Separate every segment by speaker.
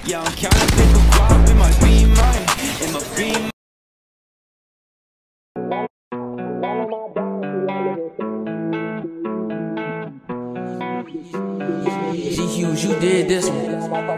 Speaker 1: Yeah, I'm counting paper guap in my Beamer, in my Beamer.
Speaker 2: G-Hughes, you did this one.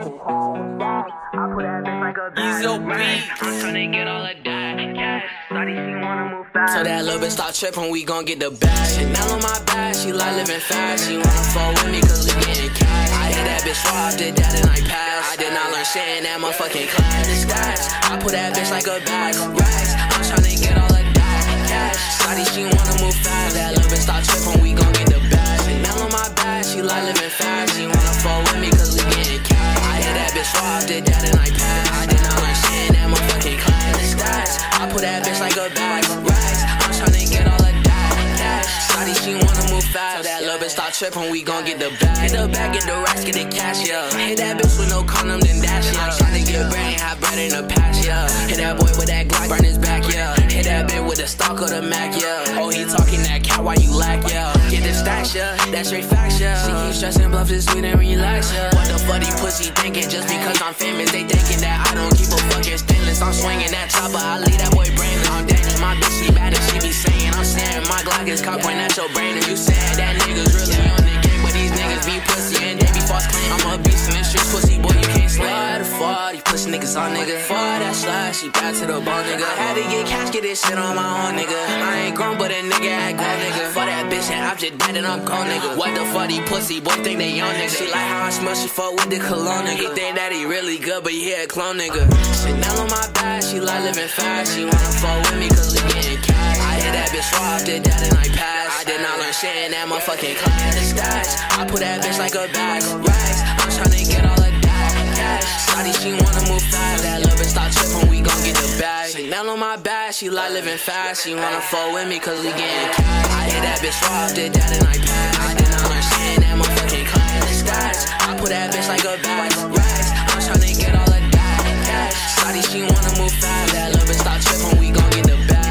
Speaker 3: I'm tryna get all of that cash. Shawty, she wanna move fast.
Speaker 2: So that little bitch start trippin', we gon' get the bag. Chanel on my back, she like living fast. She wanna fall with me cause we getting cash. I hit that bitch raw, did that and I passed. I did not learn shit in that motherfucking class. The stats, I put that bitch like a bag of racks. I'm tryna get all of that cash. Shawty, she wanna move fast. That little bitch start trippin', we gon' get the bag. Chanel on my back, she like living fast. She wanna fall with me cause we getting cash. I hit that bitch raw, did that and I passed. I did not learn shit in that motherfucking class. The stats, I put that bitch like a bag of racks. I'm tryna get all of that cash. Shawty, she wanna move fast. So that little bitch start trippin', we gon' get the bag. Get the bag, get the racks, get the cash, yeah. Hit that bitch with no condom, then dash, yeah. I'm tryna get bread, ain't have bread in the past, yeah. Hit that boy with that Glock, burn his back, yeah. Hit that bitch with the stock of the Mac, yeah. Oh, he talking that cat, why you lack, yeah. Get the stacks, yeah, that's straight facts, yeah. She keep stressing, bluff this sweet and relax, yeah. What the fuck these pussy thinking? Just because I'm famous, they thinking that I don't keep a fucking stainless. I'm swinging that chopper, I leave that boy brainless. I'm dancing, my bitch, she bad and she be saying I'm saying my Glock is cock point at your brain. And you saying that niggas really on the game, but these niggas be pussy and they be false claim. I'm a beast in the streets, pussy boy, you can't slay. Why the fuck these pussy niggas on, nigga? Fuck that slide, she bad to the bone, nigga. I had to get cash, get this shit on my own, nigga. I ain't grown, but a nigga act grown, nigga. For that bitch and I'm just dead and I'm gone, nigga. What the fuck these pussy boy think they young, nigga? She like how I smell, she fuck with the cologne, nigga. He think that he really good, but he a clone, nigga. Chanel on my back, she like living fast. She wanna fuck with me cause we getting cash. I hit that bitch raw, did that and I passed. I did not learn shit in that motherfucking class. The stats, I put that bitch like a bag of racks. I'm tryna get all of that cash. Shawty, she wanna move fast. That little bitch start trippin', we gon' get the bag. Chanel on my back, she like living fast. She wanna fuck with me cause we getting cash. I hit that bitch raw, did that and I passed. I did not learn shit in that motherfucking class. The stats, I put that bitch like a bag of racks. I'm tryna get all of that cash. Shawty, she wanna move fast. That little bitch start trippin', we gon' get the bag.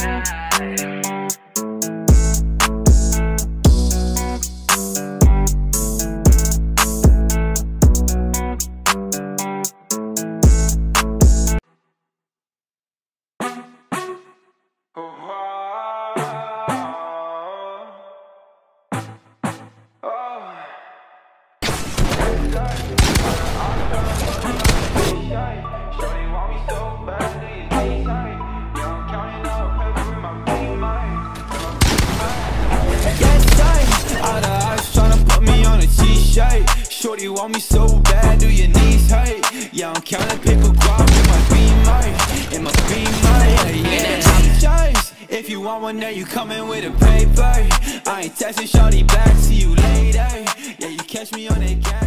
Speaker 1: Shorty want me so bad, do your knees hurt? Yeah, I'm counting paper guap in my Beamer, in my Beamer. Yeah, if you want one, now you coming with a paper. I ain't texting shorty back, see you later. Yeah, you catch me on that gas.